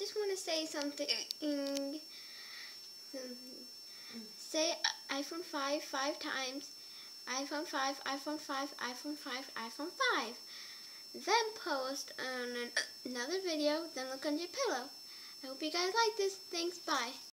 just want to say something. Say iPhone 5 times. iPhone 5, iPhone 5, iPhone 5, iPhone 5. Then post on another video, then look under your pillow. I hope you guys like this. Thanks, bye.